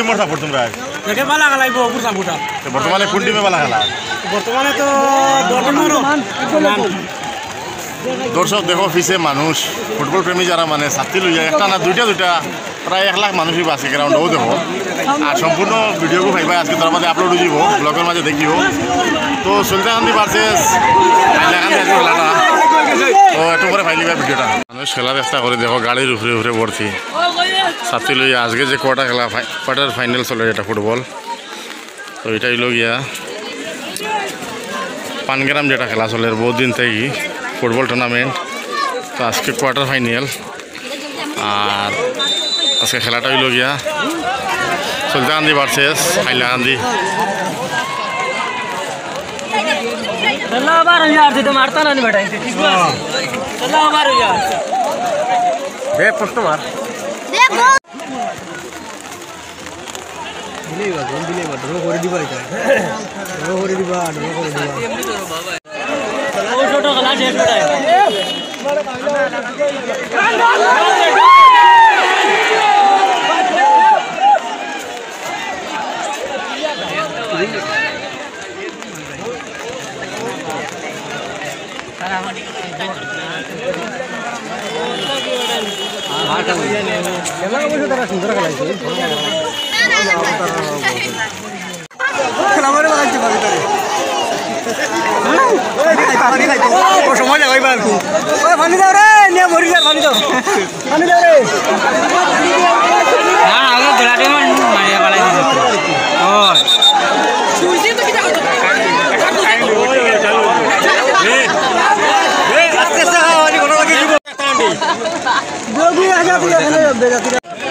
টিমের সাপোর্ট তোমরা দেখে বালা খেলাইব ওপর সাপোর্টার বর্তমানে কোন টিমে বালা খেলা বর্তমানে তো দর্শক দেখো পিছে মানুষ ফুটবল প্রেমী যারা মানে ছাত্রী লইয়া একটা না দুইটা প্রায় 1 লাখ মানুষই আছে গ্রাউন্ডও দেখো আর সম্পূর্ণ ভিডিওকে ভাইবা আজকে তার মধ্যে আপলোড হয়ে যাব ব্লগের মাঝে দেখিও তো সুলতানকান্দি ভার্সেস হাইলাকান্দি আজকে খেলাটা তো একটু পরে ফাইলিবা ভিডিওটা মানুষ খেলা চেষ্টা করে দেখো গাড়ির উপরে উপরে ভর্তি ছাত্রী লইয়া আজকে যে কোয়ার্টার ফাইনাল চলে এটা ফুটবল তো এটা হইল গিয়া পানগ্রাম যেটা খেলা চলে বহুত দিন থেকে ফুটবল টুর্নামেন্ট তো আজকে কোয়ার্টার ফাইনাল আর আজকে খেলাটা হইল গিয়া সুলতানকান্দি ভার্সেস হাইলাকান্দি সময় যাবে পানি দাও রে নিয়ে ভরি যা পানি দাও রে না আগে ধরাতে মারিয়া পালাই দিছে ওই সুইজি তো কি যাও আস্তে আস্তে আনি কোন লাগে দিব যোগী আগে দিয়ে এখানে বেজাতি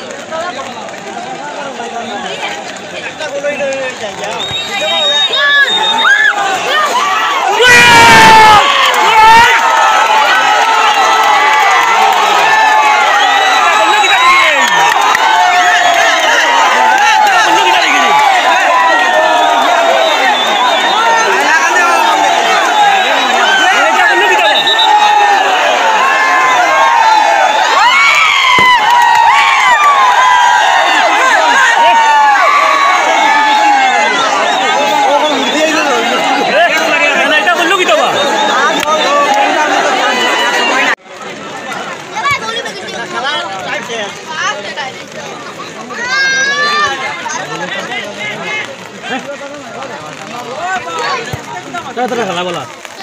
খেলা বলা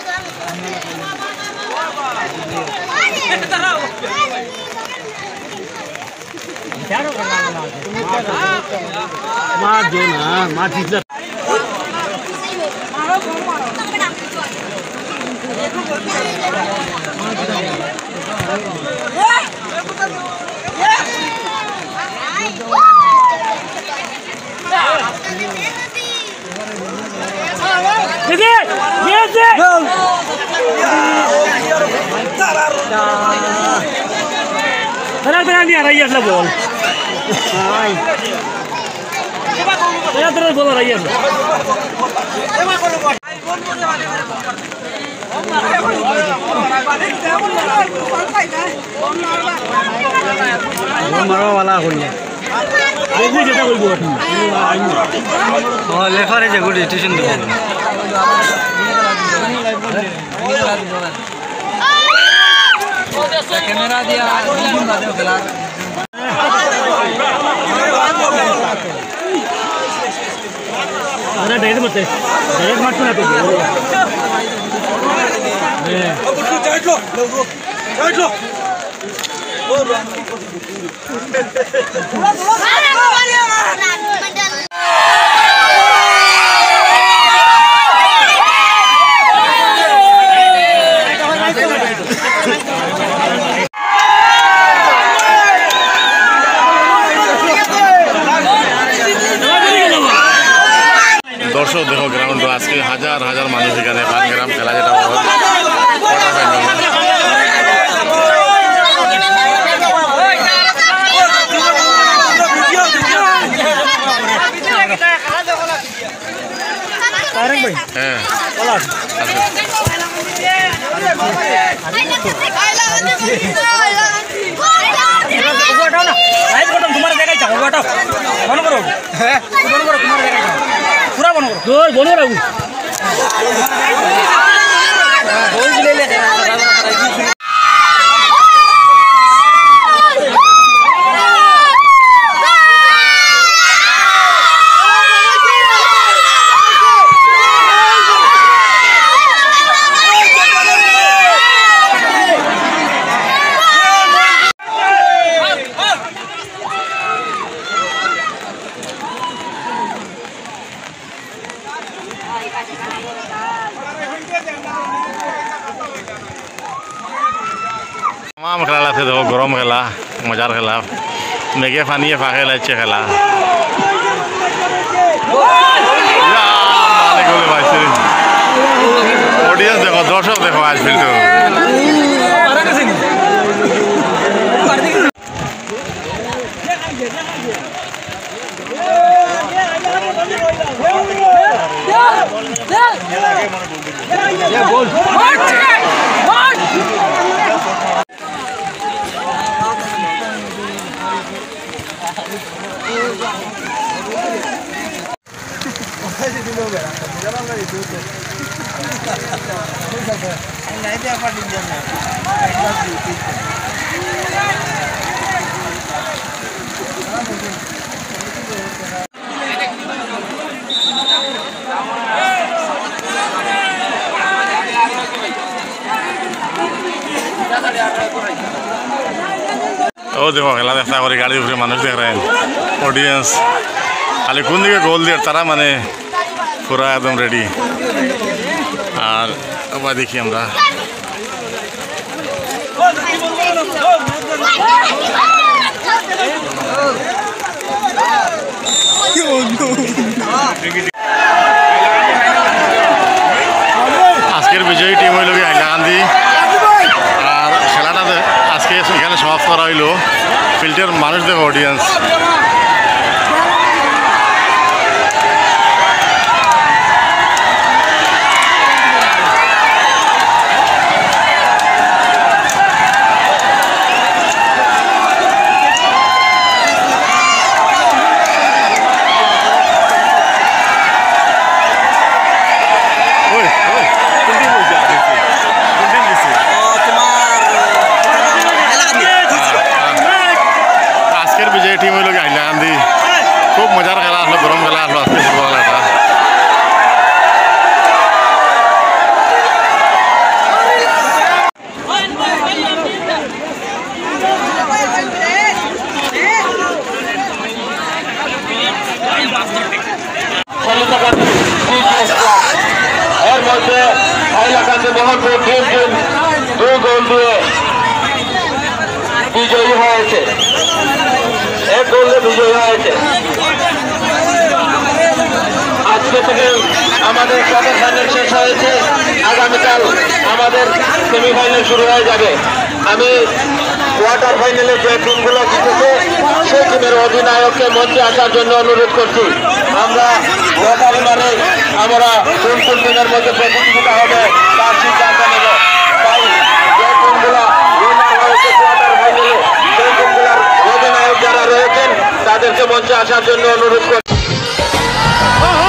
মা দে না মা ঠিক না Benar-benar dia Rayyan lah bol. Benar-benar bola Rayyan. Marwa wala honya. Dekhi jeta koi buat. Oh, lefare je good station do. Camera दिया खिला डायरेक्ट मत डायरेक्ट मत ना দর্শক দেখো গ্রাউন্ড আজকে হাজার হাজার মানুষ এখানে পানগ্রাম খেলা যেটা হ্যাঁ ওটাও না লাইভ বটন তোমার জায়গায় যাও ওটাও বন্ধ করো হ্যাঁ বন্ধ করো তোমার জায়গায় যাও পুরো বন্ধ করো তো বন্ধ করো বল দিলে লে तमाम खेला थे देखो गरम खेला मजार खेला मेघे पानी फाके लाइचे खेला ऑडियंस देखो दर्शक देखो आज फिल्टर ओ देखो खेला देखता है गाड़ी ऊपर मानुष देख रहे हैं ऑडियंस खाली कौन दिखे गोल दिए तारा माने पूरा एकदम रेडी और अब देखिए हमरा আজকের বিজয়ী টিম হইল কি হাইলাকান্দি আর খেলাটা আজকে এখানে সমাপ্ত করা হইল ফিল্ডের মানুষ দেখো অডিয়েন্স टीम लोग हाइलाकांदी खूब मजार खेला आसलो गरम खेला आसलो आज फुटबल এটা এর মধ্যে হাইলাকান্দি মোহনপুর টিম 2 গোল দিয়ে বিজয়ী হয়েছে এক গোলে বিজয়ী হয়েছে আজকে থেকে আমাদের কোয়ার্টার ফাইনাল শেষ হয়েছে আগামীকাল আমাদের সেমিফাইনাল শুরু হয়ে যাবে আমি কোয়ার্টার ফাইনালে যে টিমগুলো জিতেছে সেই টিমের অধিনায়ককে মঞ্চে আসার জন্য অনুরোধ করছি আমরা লটারি মানে আমরা কোন কোন টিমের মধ্যে প্রতিযোগিতা হবে তার সিদ্ধান্ত নেব তাই যে টিমগুলো উইনার হয়েছে কোয়ার্টার ফাইনালে সেই টিমগুলোর অধিনায়ক যারা রয়েছেন তাদেরকে মঞ্চে আসার জন্য অনুরোধ করছি